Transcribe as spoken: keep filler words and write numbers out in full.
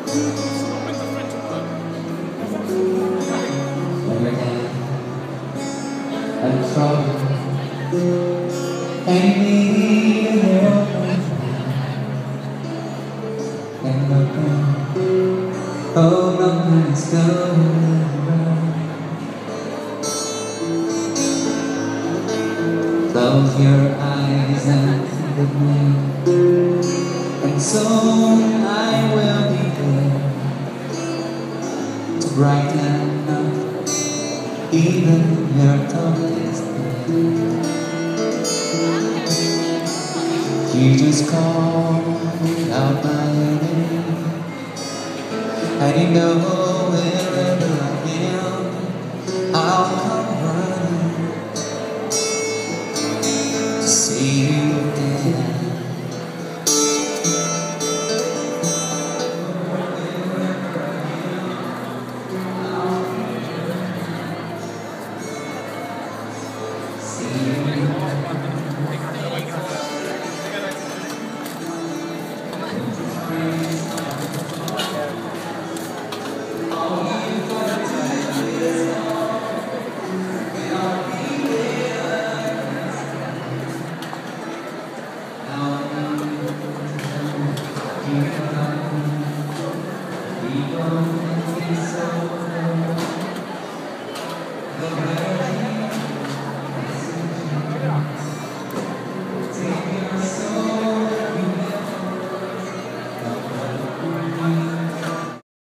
And trouble and need help and nothing, oh nothing's going wrong. Close your eyes and think of me, and soon I will be there to brighten up even your darkest day. You just call out my name, and you know wherever I am, I'll come running to see you again. We don't think so.